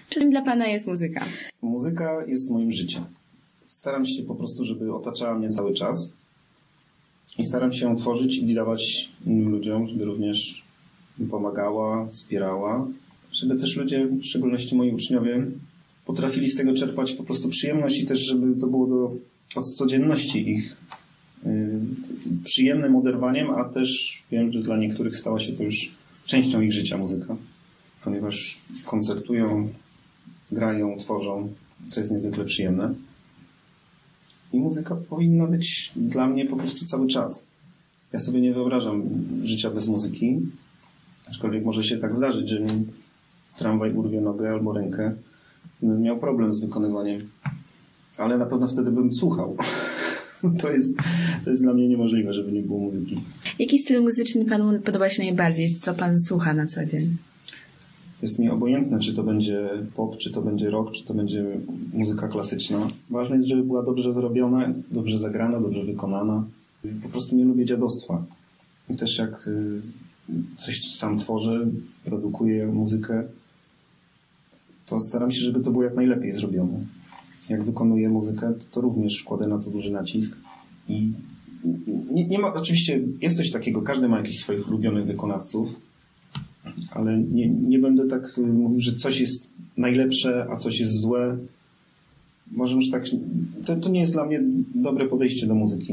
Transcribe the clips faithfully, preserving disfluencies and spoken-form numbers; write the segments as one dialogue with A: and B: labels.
A: Czym dla Pana jest muzyka?
B: Muzyka jest moim życiem. Staram się po prostu, żeby otaczała mnie cały czas i staram się ją tworzyć i dawać innym ludziom, żeby również mi pomagała, wspierała, żeby też ludzie, w szczególności moi uczniowie, potrafili z tego czerpać po prostu przyjemność i też, żeby to było do, od codzienności ich yy, przyjemnym oderwaniem, a też wiem, że dla niektórych stała się to już częścią ich życia muzyka, ponieważ koncertują, grają, tworzą, co jest niezwykle przyjemne. I muzyka powinna być dla mnie po prostu cały czas. Ja sobie nie wyobrażam życia bez muzyki, aczkolwiek może się tak zdarzyć, że mi tramwaj urwie nogę albo rękę. Będę miał problem z wykonywaniem, ale na pewno wtedy bym słuchał. To jest, to jest dla mnie niemożliwe, żeby nie było muzyki.
A: Jaki styl muzyczny Panu podoba się najbardziej? Co Pan słucha na co dzień?
B: Jest mi obojętne, czy to będzie pop, czy to będzie rock, czy to będzie muzyka klasyczna. Ważne jest, żeby była dobrze zrobiona, dobrze zagrana, dobrze wykonana. Po prostu nie lubię dziadostwa. I też jak coś sam tworzę, produkuję muzykę, to staram się, żeby to było jak najlepiej zrobione. Jak wykonuję muzykę, to również wkładę na to duży nacisk. I nie, nie ma, oczywiście jest coś takiego, każdy ma jakichś swoich ulubionych wykonawców, ale nie, nie będę tak mówił, że coś jest najlepsze, a coś jest złe. Może już tak, to, to nie jest dla mnie dobre podejście do muzyki.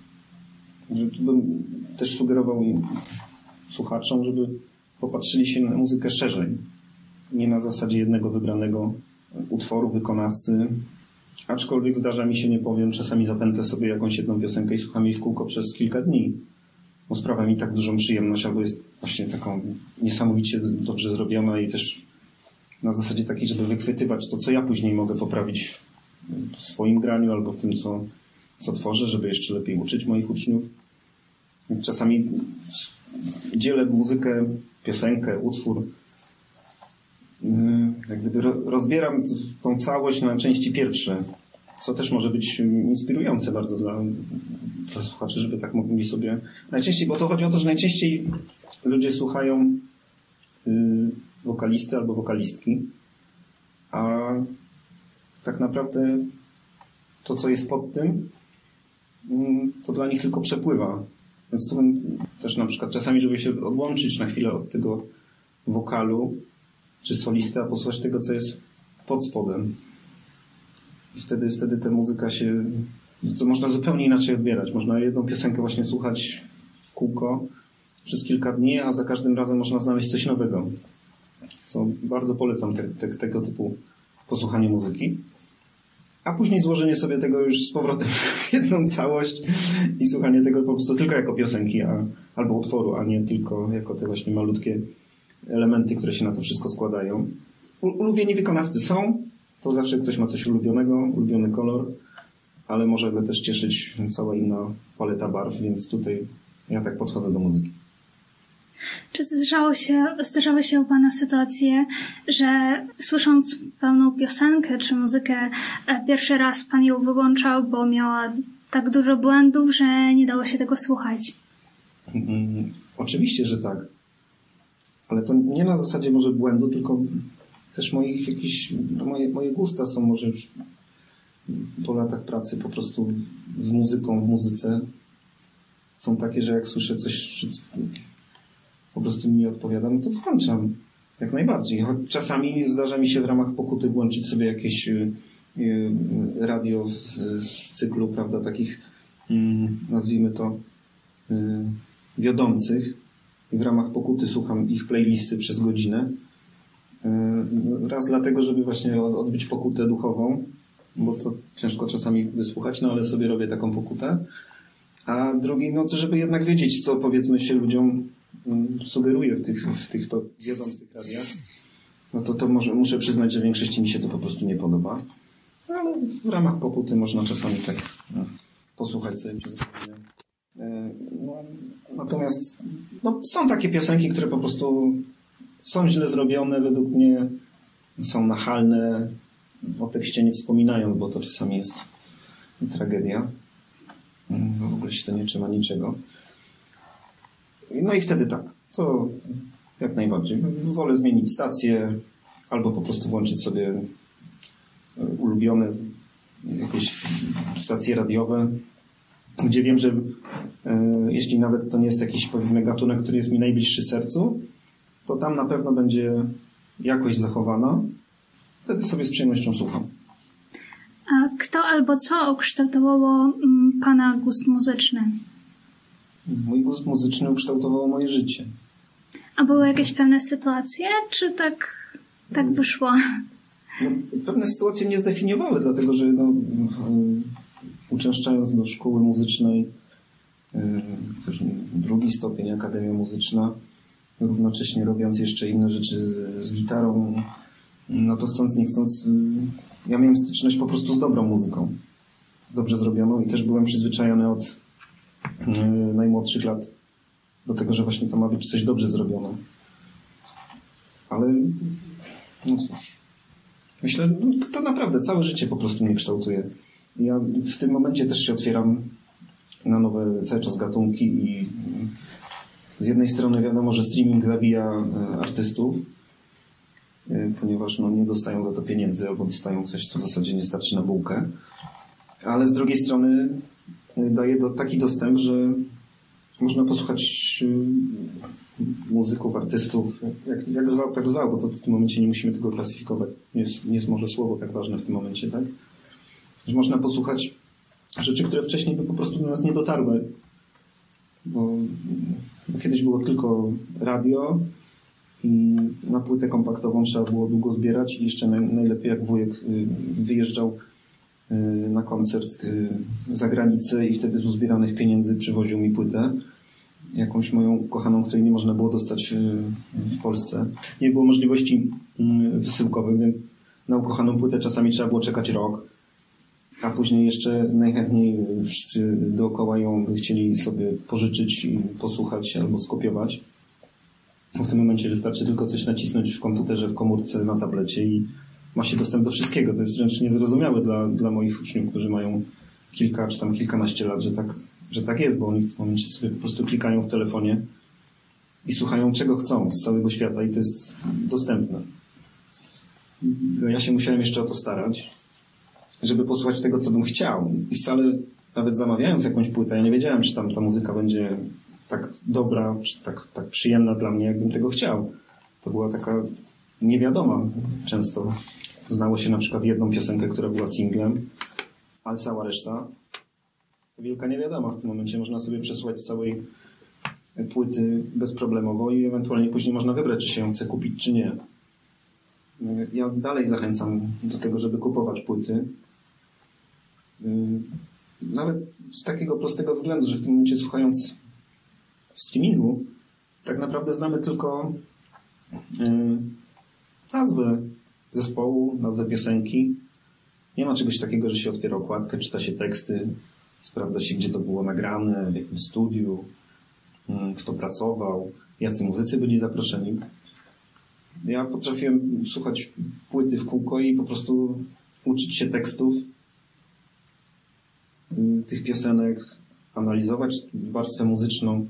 B: Że bym też sugerował im, słuchaczom, żeby popatrzyli się na muzykę szerzej. Nie na zasadzie jednego wybranego utworu, wykonawcy. Aczkolwiek zdarza mi się, nie powiem, czasami zapętlę sobie jakąś jedną piosenkę i słucham jej w kółko przez kilka dni. Bo sprawia mi tak dużą przyjemność, albo jest właśnie taką niesamowicie dobrze zrobiona i też na zasadzie takiej, żeby wychwytywać to, co ja później mogę poprawić w swoim graniu albo w tym, co, co tworzę, żeby jeszcze lepiej uczyć moich uczniów. Czasami dzielę muzykę, piosenkę, utwór, jak gdyby rozbieram tą całość na części pierwsze, co też może być inspirujące bardzo dla, dla słuchaczy, żeby tak mogli sobie... Najczęściej, bo to chodzi o to, że najczęściej ludzie słuchają y, wokalisty albo wokalistki, a tak naprawdę to, co jest pod tym, y, to dla nich tylko przepływa. Więc tu też na przykład czasami, żeby się odłączyć na chwilę od tego wokalu czy solisty, a posłuchać tego, co jest pod spodem. I wtedy, wtedy ta muzyka się... To można zupełnie inaczej odbierać. Można jedną piosenkę właśnie słuchać w kółko przez kilka dni, a za każdym razem można znaleźć coś nowego. Co bardzo polecam te, te, tego typu posłuchanie muzyki. A później złożenie sobie tego już z powrotem w jedną całość i słuchanie tego po prostu tylko jako piosenki a, albo utworu, a nie tylko jako te właśnie malutkie elementy, które się na to wszystko składają. U, ulubieni wykonawcy są. To zawsze ktoś ma coś ulubionego, ulubiony kolor, ale może go też cieszyć cała inna paleta barw, więc tutaj ja tak podchodzę do muzyki.
C: Czy zdarzało się, zdarzały się u Pana sytuacje, że słysząc pełną piosenkę czy muzykę, pierwszy raz Pan ją wyłączał, bo miała tak dużo błędów, że nie dało się tego słuchać?
B: Hmm, oczywiście, że tak. Ale to nie na zasadzie może błędu, tylko też moich jakichś, moje, moje gusta są może już po latach pracy po prostu z muzyką, w muzyce są takie, że jak słyszę coś, że po prostu mi nie odpowiada, no to włączam jak najbardziej. Czasami zdarza mi się w ramach pokuty włączyć sobie jakieś radio z, z cyklu, prawda, takich nazwijmy to wiodących i w ramach pokuty słucham ich playlisty przez godzinę. Raz dlatego, żeby właśnie odbyć pokutę duchową, bo to ciężko czasami wysłuchać, no ale sobie robię taką pokutę. A drugi, no to żeby jednak wiedzieć, co powiedzmy się ludziom sugeruje w tych, w tych to wiodących radiach. No to, to może, muszę przyznać, że w większości mi się to po prostu nie podoba. Ale w ramach pokuty można czasami tak no, posłuchać sobie przez godzinę. No, natomiast no, są takie piosenki, które po prostu są źle zrobione, według mnie są nachalne, o tekście nie wspominając, bo to czasami jest tragedia. W ogóle się to nie trzyma niczego. No i wtedy tak, to jak najbardziej. Wolę zmienić stację, albo po prostu włączyć sobie ulubione jakieś stacje radiowe, gdzie wiem, że e, jeśli nawet to nie jest jakiś, powiedzmy, gatunek, który jest mi najbliższy sercu, to tam na pewno będzie jakość zachowana. Wtedy sobie z przyjemnością słucham.
C: A kto albo co ukształtowało mm, Pana gust muzyczny?
B: Mój gust muzyczny ukształtowało moje życie.
C: A były jakieś pewne sytuacje, czy tak, tak wyszło?
B: No, pewne sytuacje mnie zdefiniowały, dlatego że no, w, uczęszczając do szkoły muzycznej, y, też drugi stopień, Akademia Muzyczna, równocześnie robiąc jeszcze inne rzeczy z, z gitarą, no to chcąc, nie chcąc, y, ja miałem styczność po prostu z dobrą muzyką, z dobrze zrobioną i też byłem przyzwyczajony od y, najmłodszych lat do tego, że właśnie to ma być coś dobrze zrobione. Ale no cóż, myślę, no, to naprawdę całe życie po prostu mnie kształtuje. Ja w tym momencie też się otwieram na nowe cały czas gatunki i z jednej strony wiadomo, że streaming zabija artystów, ponieważ no, nie dostają za to pieniędzy albo dostają coś, co w zasadzie nie starczy na bułkę. Ale z drugiej strony daje do, taki dostęp, że można posłuchać muzyków, artystów, jak, jak zwał, tak zwał, bo to w tym momencie nie musimy tego klasyfikować. Nie jest, nie jest może słowo tak ważne w tym momencie, tak? Że można posłuchać rzeczy, które wcześniej by po prostu do nas nie dotarły. Bo, bo kiedyś było tylko radio i na płytę kompaktową trzeba było długo zbierać i jeszcze naj, najlepiej jak wujek wyjeżdżał na koncert za granicę i wtedy z uzbieranych pieniędzy przywoził mi płytę. Jakąś moją kochaną, której nie można było dostać w Polsce. Nie było możliwości wysyłkowych, więc na ukochaną płytę czasami trzeba było czekać rok, a później jeszcze najchętniej wszyscy dookoła ją by chcieli sobie pożyczyć i posłuchać albo skopiować. Bo w tym momencie wystarczy tylko coś nacisnąć w komputerze, w komórce, na tablecie i ma się dostęp do wszystkiego. To jest wręcz niezrozumiałe dla, dla moich uczniów, którzy mają kilka czy tam kilkanaście lat, że tak, że tak jest, bo oni w tym momencie sobie po prostu klikają w telefonie i słuchają czego chcą z całego świata i to jest dostępne. Ja się musiałem jeszcze o to starać, żeby posłuchać tego, co bym chciał. I wcale nawet zamawiając jakąś płytę, ja nie wiedziałem, czy tam ta muzyka będzie tak dobra, czy tak, tak przyjemna dla mnie, jakbym tego chciał. To była taka niewiadoma często. Znało się na przykład jedną piosenkę, która była singlem, ale cała reszta to wielka niewiadoma. W tym momencie można sobie przesłuchać całej płyty bezproblemowo i ewentualnie później można wybrać, czy się ją chce kupić, czy nie. Ja dalej zachęcam do tego, żeby kupować płyty. Nawet z takiego prostego względu, że w tym momencie słuchając w streamingu tak naprawdę znamy tylko nazwę zespołu, nazwę piosenki. Nie ma czegoś takiego, że się otwiera okładkę, czyta się teksty, sprawdza się, gdzie to było nagrane, w jakim studiu, kto pracował, jacy muzycy byli zaproszeni. Ja potrafiłem słuchać płyty w kółko i po prostu uczyć się tekstów tych piosenek, analizować warstwę muzyczną.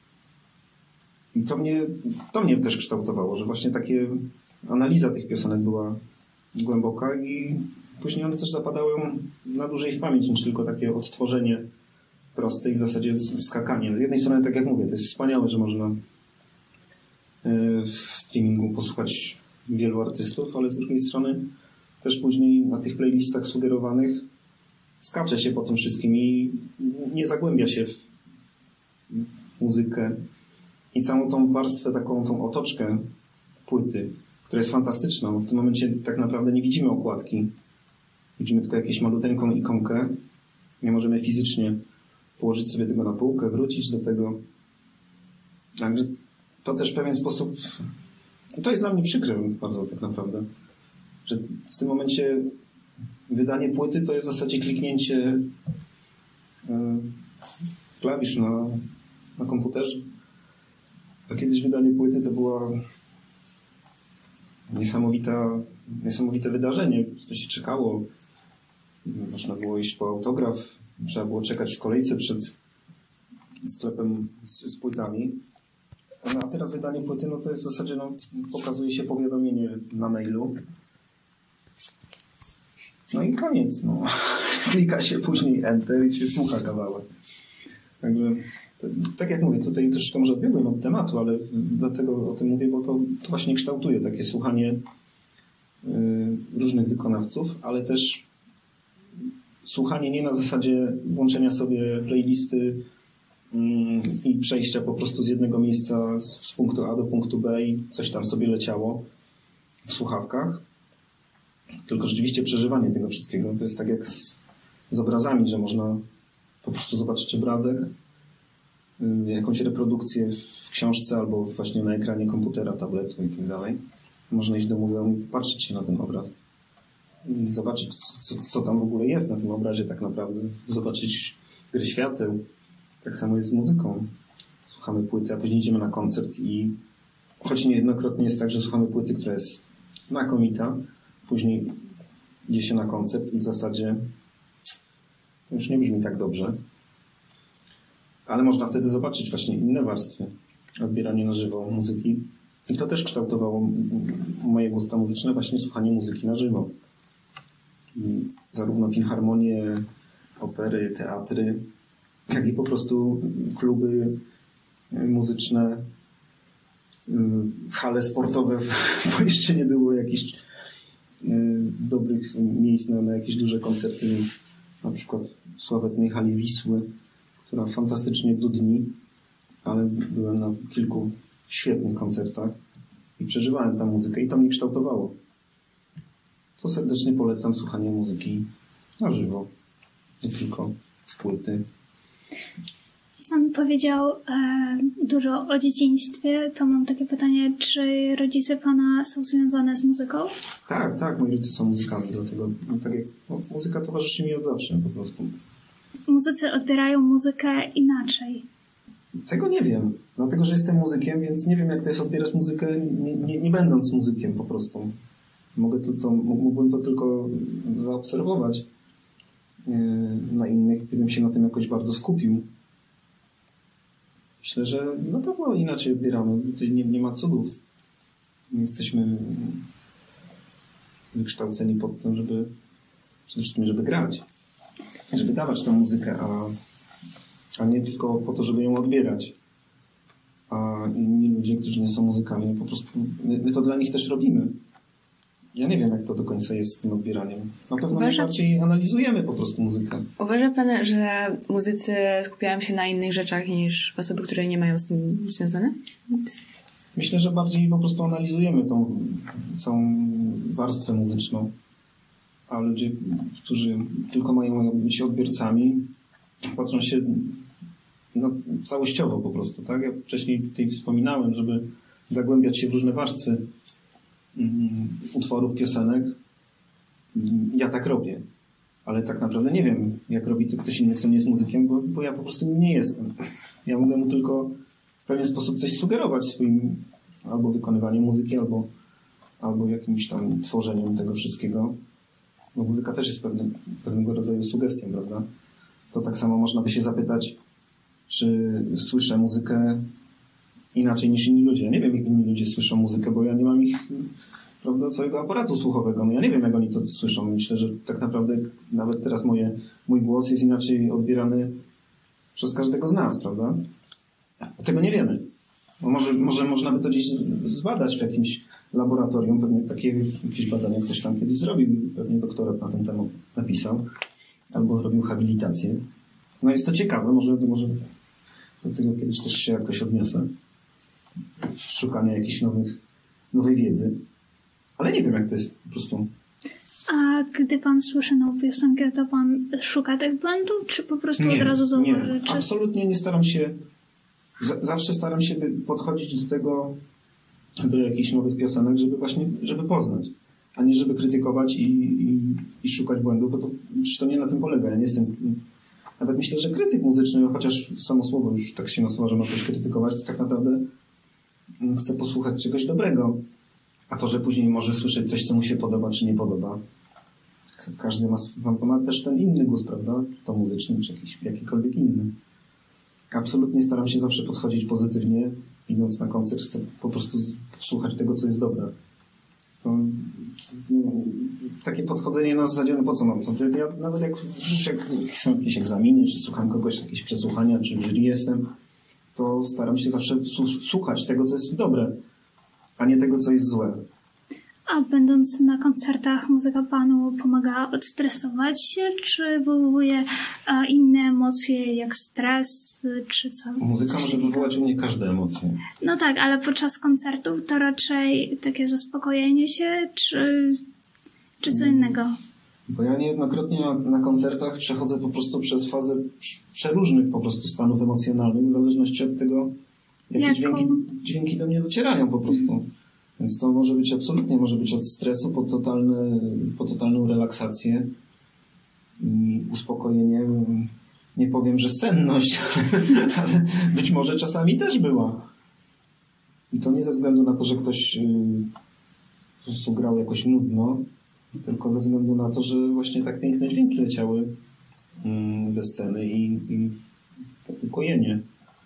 B: I to mnie, to mnie też kształtowało, że właśnie takie analiza tych piosenek była głęboka i później one też zapadały na dłużej w pamięć niż tylko takie odtworzenie proste i w zasadzie skakanie. Z jednej strony, tak jak mówię, to jest wspaniałe, że można w streamingu posłuchać wielu artystów, ale z drugiej strony też później na tych playlistach sugerowanych skacze się po tym wszystkim i nie zagłębia się w muzykę i całą tą warstwę, taką tą otoczkę płyty, która jest fantastyczna, bo w tym momencie tak naprawdę nie widzimy okładki. Widzimy tylko jakąś maluteńką ikonkę. Nie możemy fizycznie położyć sobie tego na półkę, wrócić do tego. Także to też w pewien sposób, to jest dla mnie przykre bardzo tak naprawdę, że w tym momencie wydanie płyty to jest w zasadzie kliknięcie w klawisz na, na komputerze. A kiedyś wydanie płyty to była niesamowita, niesamowite wydarzenie. Po prostu się czekało. Można było iść po autograf. Trzeba było czekać w kolejce przed sklepem z, z płytami. No a teraz wydanie płyty, no to jest w zasadzie, no, pokazuje się powiadomienie na mailu. No i koniec, no. Klika się później Enter i się słucha kawałek. Także, to, tak jak mówię, tutaj troszeczkę może odbiegłem od tematu, ale dlatego o tym mówię, bo to, to właśnie kształtuje takie słuchanie y, różnych wykonawców, ale też słuchanie nie na zasadzie włączenia sobie playlisty y, i przejścia po prostu z jednego miejsca z, z punktu A do punktu B i coś tam sobie leciało w słuchawkach, tylko rzeczywiście przeżywanie tego wszystkiego. To jest tak jak z, z obrazami, że można po prostu zobaczyć obrazek, jakąś reprodukcję w książce albo właśnie na ekranie komputera, tabletu i tak dalej. Można iść do muzeum i patrzeć się na ten obraz i zobaczyć, co, co tam w ogóle jest na tym obrazie tak naprawdę. Zobaczyć gry świateł. Tak samo jest z muzyką. Słuchamy płyty, a później idziemy na koncert i choć niejednokrotnie jest tak, że słuchamy płyty, która jest znakomita, później idzie się na koncert i w zasadzie to już nie brzmi tak dobrze. Ale można wtedy zobaczyć właśnie inne warstwy odbierania na żywo muzyki. I to też kształtowało moje gusta muzyczne, właśnie słuchanie muzyki na żywo. I zarówno filharmonie, opery, teatry, jak i po prostu kluby muzyczne, hale sportowe, bo jeszcze nie było jakichś dobrych miejsc na, na jakieś duże koncerty, więc na przykład w sławetnej hali Wisły, która fantastycznie dudni, ale byłem na kilku świetnych koncertach i przeżywałem tam muzykę i to mnie kształtowało. To serdecznie polecam słuchanie muzyki na żywo, nie tylko z płyty.
C: Pan powiedział e, dużo o dzieciństwie, to mam takie pytanie, czy rodzice Pana są związane z muzyką?
B: Tak, tak, moi rodzice są muzykami, dlatego no, tak jak, no, muzyka towarzyszy mi od zawsze po prostu.
C: Muzycy odbierają muzykę inaczej.
B: Tego nie wiem, dlatego że jestem muzykiem, więc nie wiem jak to jest odbierać muzykę nie, nie, nie będąc muzykiem po prostu. Mogę to, to, mógłbym to tylko zaobserwować yy, na innych, gdybym się na tym jakoś bardzo skupił. Myślę, że na pewno inaczej odbieramy. Tutaj nie, nie ma cudów. My jesteśmy wykształceni pod tym, żeby przede wszystkim, żeby grać. Żeby dawać tę muzykę, a, a nie tylko po to, żeby ją odbierać. A inni ludzie, którzy nie są muzykami, po prostu my, my to dla nich też robimy. Ja nie wiem, jak to do końca jest z tym odbieraniem. Na pewno
A: Uważa...
B: najbardziej analizujemy po prostu muzykę.
A: Uważa Pan, że muzycy skupiają się na innych rzeczach niż osoby, które nie mają z tym związane?
B: Myślę, że bardziej po prostu analizujemy tą całą warstwę muzyczną. A ludzie, którzy tylko mają być odbiorcami, patrzą się no, całościowo po prostu. Tak? Ja wcześniej tutaj wspominałem, żeby zagłębiać się w różne warstwy utworów, piosenek. Ja tak robię. Ale tak naprawdę nie wiem, jak robi to ktoś inny, kto nie jest muzykiem, bo, bo ja po prostu nim nie jestem. Ja mogę mu tylko w pewien sposób coś sugerować swoim albo wykonywaniem muzyki, albo, albo jakimś tam tworzeniem tego wszystkiego. Bo muzyka też jest pewnym, pewnego rodzaju sugestią, prawda? To tak samo można by się zapytać, czy słyszę muzykę inaczej niż inni ludzie. Ja nie wiem, jak inni ludzie słyszą muzykę, bo ja nie mam ich, prawda, całego aparatu słuchowego. No ja nie wiem, jak oni to słyszą. Myślę, że tak naprawdę nawet teraz moje, mój głos jest inaczej odbierany przez każdego z nas, prawda? Tego nie wiemy. Bo może, może można by to gdzieś zbadać w jakimś laboratorium. Pewnie takie jakieś badania ktoś tam kiedyś zrobił. Pewnie doktorat na ten temat napisał. Albo zrobił habilitację. No jest to ciekawe. Może, może do tego kiedyś też się jakoś odniosę. Szukania jakiejś nowych, nowej wiedzy. Ale nie wiem, jak to jest po prostu.
C: A gdy Pan słyszy nową piosenkę, to Pan szuka tych błędów, czy po prostu
B: nie,
C: od razu zauważy?
B: Nie,
C: czy...
B: absolutnie nie staram się. Z- zawsze staram się podchodzić do tego, do jakichś nowych piosenek, żeby właśnie, żeby poznać, a nie żeby krytykować i, i, i szukać błędów, bo to, to nie na tym polega. Ja nie jestem. Nawet myślę, że krytyk muzyczny, chociaż samo słowo już tak się nasuwa, że ma coś krytykować, to tak naprawdę chce posłuchać czegoś dobrego. A to, że później może słyszeć coś, co mu się podoba, czy nie podoba. Każdy ma, ma też ten inny gust, prawda? Czy to muzyczny, czy jakiś, jakikolwiek inny. Absolutnie staram się zawsze podchodzić pozytywnie idąc na koncert, chcę po prostu słuchać tego, co jest dobre. To, no, takie podchodzenie na zasadzie, no po co mam to? Ja nawet jak, jak są jakieś egzaminy, czy słucham kogoś, jakieś przesłuchania, czy w jury jestem, to staram się zawsze słuchać tego, co jest dobre, a nie tego, co jest złe.
C: A będąc na koncertach, muzyka panu pomaga odstresować się, czy wywołuje a, inne emocje, jak stres, czy co?
B: Muzyka może wywołać u mnie każde emocje.
C: No tak, ale podczas koncertów to raczej takie zaspokojenie się, czy, czy co innego?
B: Bo ja niejednokrotnie na, na koncertach przechodzę po prostu przez fazę przeróżnych po prostu stanów emocjonalnych, w zależności od tego, jakie
C: Jaką?
B: dźwięki, dźwięki do mnie docierają po prostu. Więc to może być absolutnie, może być od stresu po, totalne, po totalną relaksację i uspokojenie. Nie powiem, że senność, ale być może czasami też była. I to nie ze względu na to, że ktoś po prostu grał jakoś nudno, tylko ze względu na to, że właśnie tak piękne dźwięki leciały ze sceny i, i to ukojenie.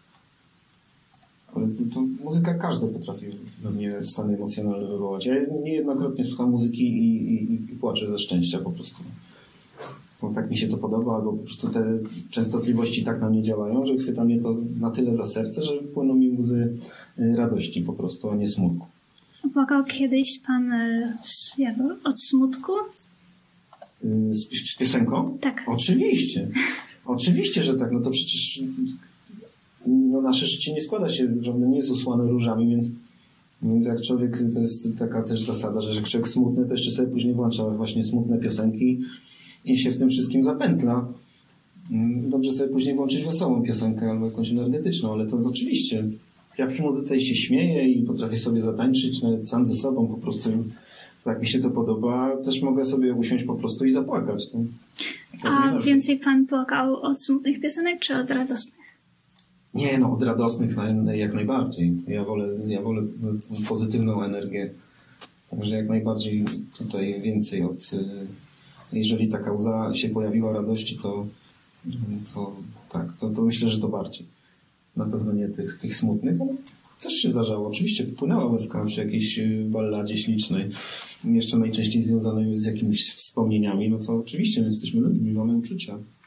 B: Ale to, to muzyka każda potrafi we mnie stany emocjonalne wywołać. Ja niejednokrotnie słucham muzyki i, i, i płaczę ze szczęścia po prostu. Bo tak mi się to podoba, albo po prostu te częstotliwości tak na mnie działają, że chwyta mnie to na tyle za serce, że płyną mi łzy radości po prostu, a nie smutku.
C: Płakał kiedyś pan od smutku?
B: Z, z piosenką?
C: Tak.
B: Oczywiście. Oczywiście, że tak. No to przecież no nasze życie nie składa się, prawda, nie jest usłane różami, więc, więc jak człowiek, to jest taka też zasada, że jak człowiek smutny, to jeszcze sobie później włącza właśnie smutne piosenki i się w tym wszystkim zapętla. Dobrze sobie później włączyć wesołą piosenkę albo jakąś energetyczną, ale to, to oczywiście. Ja przy muzyce się śmieję i potrafię sobie zatańczyć nawet sam ze sobą po prostu. Jak mi się to podoba, też mogę sobie usiąść po prostu i zapłakać. No.
C: A więcej pan płakał od smutnych piosenek czy od radosnych?
B: Nie, no od radosnych jak najbardziej. Ja wolę, ja wolę pozytywną energię. Także jak najbardziej tutaj więcej od... Jeżeli taka łza się pojawiła radości, to, to tak, to, to myślę, że to bardziej. Na pewno nie tych, tych smutnych, ale też się zdarzało. Oczywiście płynęła łezka przy jakiejś balladzie ślicznej, jeszcze najczęściej związanej z jakimiś wspomnieniami, no to oczywiście my jesteśmy ludźmi, mamy uczucia.